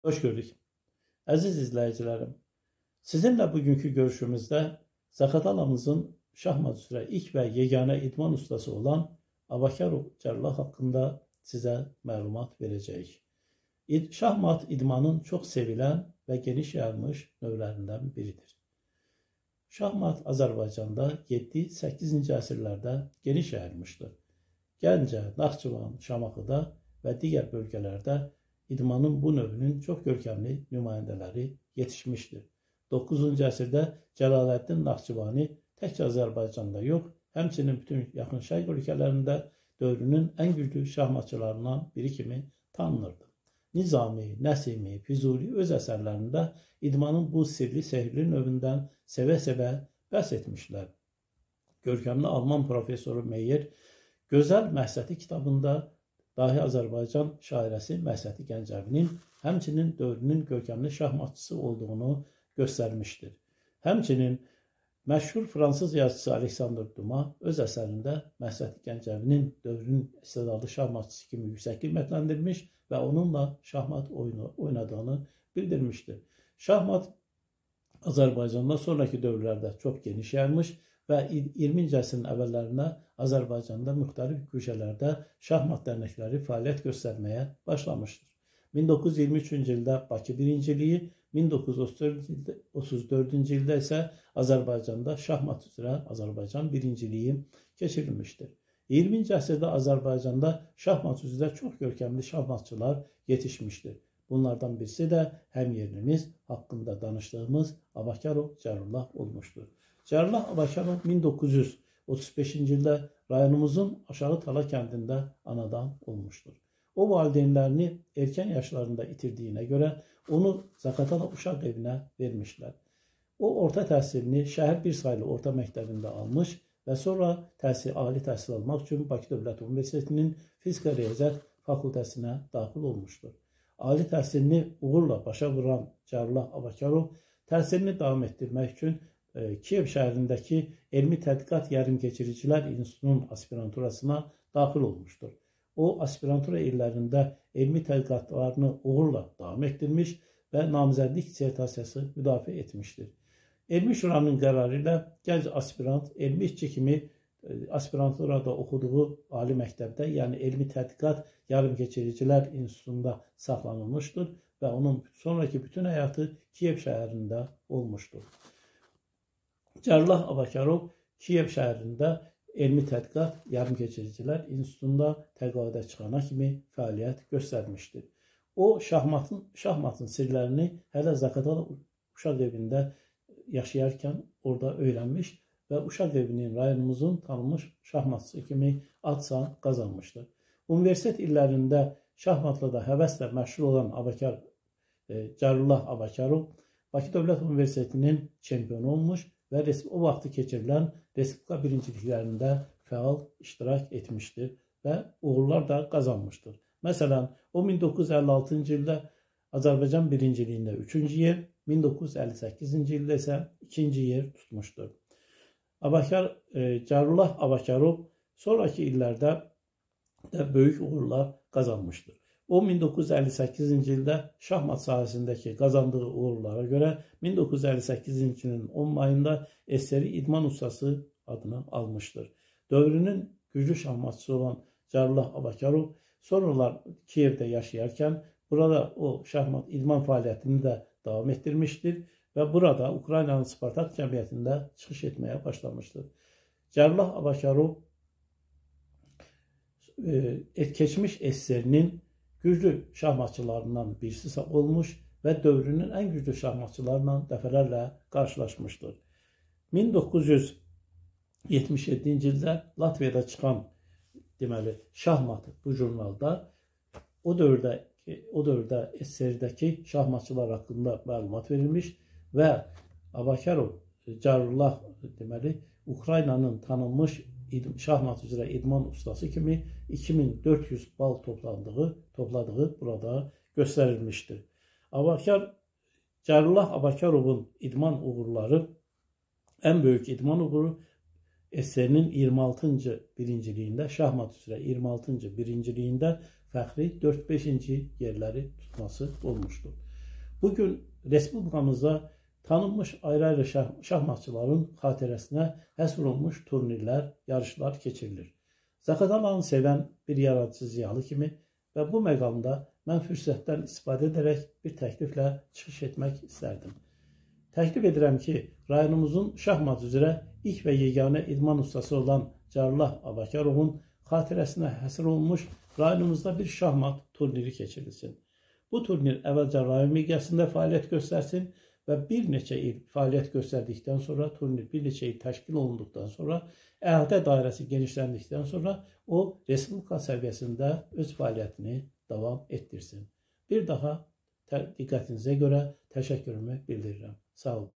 Hoş gördük. Əziz izləyicilərim, sizinlə bugünkü görüşümüzdə Zaqatalamızın şahmat üzrə ilk və yeganə idman ustası olan Abakarov Cəlal haqqında sizə məlumat verəcəyik. Şahmat idmanın çox sevilən və geniş yayılmış növlərindən biridir. Şahmat Azərbaycanda 7-8-ci əsrlərdə geniş yayılmışdır. Gəncə, Naxçıvan, Şamaxıda və digər bölgələrdə idmanın bu növünün çox görkəmli nümayəndələri yetişmişdir. 9-cu əsrdə Cəlaləddin Naxçıvani təkcə Azərbaycanda yox, həmçinin bütün yaxın şərq ölkələrində dövrünün ən güclü şahmatçılarından biri kimi tanınırdı. Nizami, Nəsimi, Füzuli öz əsərlərində idmanın bu sirli, sehirli növündən sevə-sevə bəhs etmişlər. Görkəmli Alman profesoru Meyer Gözəl Məhsəti kitabında dahi Azərbaycan şairəsi Məhsəti Gəncəvinin həmçinin dövrünün görkəmli şahmatçısı olduğunu göstərmişdir. Həmçinin məşhur fransız yazıcısı Aleksandr Duma öz əsərində Məhsəti Gəncəvinin dövrünün istedadlı şahmatçısı kimi yüksək qiymətləndirmiş və onunla şahmat oynadığını bildirmişdir. Şahmat Azərbaycanda sonraki dövrlərdə çox geniş yayılmış və 20-ci əsrin əvvəllərində Azərbaycanda müxtəlif güşələrdə şahmat dərnəkləri fəaliyyət göstərməyə başlamışdır. 1923-cü ildə Bakı birinciliyi, 1934-cü ildə isə Azərbaycanda şahmat üzrə Azərbaycan birinciliyi keçirilmişdir. 20-ci əsrdə Azərbaycanda şahmat üzrə çox görkəmli şahmatçılar yetişmişdir. Bunlardan birisi də həmyerlimiz haqqında danışdığımız Abakarov Cəlal olmuşdur. Cəlal Abakarov 1935-ci ildə rayonumuzun Aşağı Tala kəndində anadan olmuşdur. O valideynlərini erkən yaşlarında itirdiyinə görə onu Zaqatala uşaq evinə vermişlər. O orta təhsilini şəhər bir saylı orta məktəbində almış və sonra ali təhsil almaq üçün Bakı Dövlət Universitetinin Fizika Riyaziyyat fakültəsinə daxil olmuşdur. Ali təhsilini uğurla başa vuran Cəlal Abakarov təhsilini davam etdirmək üçün Kiyev şəhərindəki Elmi Tədqiqat Yarımkeçiricilər İnstitutunun aspiranturasına daxil olmuşdur. O, aspirantura illərində elmi tədqiqatlarını uğurla davam etdirmiş və namizədlik dissertasiyası müdafiə etmişdir. Elmi Şuranın qərarı ilə gənc aspirant elmi işçi kimi aspiranturada oxuduğu ali məktəbdə, yəni Elmi Tədqiqat Yarımkeçiricilər İnstitutunda saxlanılmışdır və onun sonraki bütün həyatı Kiyev şəhərində olmuşdur. Cəlal Abakarov Kiyev şəhərində Elmi Tədqiqat Yarımkeçiricilər İnstitutunda təqaüdə çıxana kimi fəaliyyət göstərmişdir. O, şahmatın sirlərini hələ Zaqatala uşaq evində yaşayarkən orada öyrənmiş və uşaq evinin rayonumuzun tanınmış şahmatçısı kimi ad-san qazanmışdır. Universitet illərində şahmatla da həvəslə məşğul olan Cəlal Abakarov Bakı Dövlət Universitetinin çempionu olmuş və o vaxtı keçirilən Respublika birinciliklərində fəal iştirak etmişdir və uğurlar da qazanmışdır. Məsələn, o 1956-cı ildə Azərbaycan birinciliyində 3-cü yer, 1958-ci ildə isə 2-ci yer tutmuşdur. Cəlal Abakarov sonraki illərdə də böyük uğurlar qazanmışdır. O, 1958-ci ildə şahmat sahəsindəki qazandığı uğurlara görə 1958-ci ilin 10 mayında SSR İdman Ustası adını almışdır. Dövrünün güclü şahmatçısı olan Cəlal Abakarov sonralar Kiyevdə yaşayarkən burada o şahmat idman fəaliyyətini də davam etdirmişdir və burada Ukraynanın Spartak Cəmiyyətində çıxış etməyə başlamışdır. Cəlal Abakarov keçmiş SSR-nin güclü şahmatçılarından birisi olmuş və dövrünün ən güclü şahmatçılarla dəfələrlə qarşılaşmışdır. 1977-ci ildə Latviyada çıxan şahmat bu jurnalda o dövrdə SSR-dəki şahmatçılar haqqında məlumat verilmiş və Abakarov Cəlal Ukraynanın tanınmış şahmat üzrə idman ustası kimi 2400 bal topladığı burada göstərilmişdir. Cəlal Abakarovun idman uğurları, ən böyük idman uğuru SSR-nin 26-cı birinciliyində, şahmat üzrə 26-cı birinciliyində fəxri 4-5-ci yerləri tutması olmuşdur. Bugün Respublikamızda tanınmış ayrı-ayrı şahmatçıların xatirəsinə həsr olunmuş turnirlər, yarışlar keçirilir. Zaqatalanı sevən bir yaradıcı ziyalı kimi və bu məqamda mən fürsətdən istifadə edərək bir təkliflə çıxış etmək istərdim. Təklif edirəm ki, rayonumuzun şahmat üzrə ilk və yeganə idman ustası olan Cərrah Abakarovun xatirəsinə həsr olunmuş rayonumuzda bir şahmat turniri keçirilsin. Bu turnir əvvəlcə rayon miqyasında fəaliyyət göstərsin və bir neçə il fəaliyyət göstərdikdən sonra, turnir bir neçə il təşkil olunduqdan sonra, əhatə dairəsi genişləndikdən sonra o, Respublika səviyyəsində öz fəaliyyətini davam etdirsin. Bir daha diqqətinizə görə təşəkkürümü bildirirəm. Sağ olun.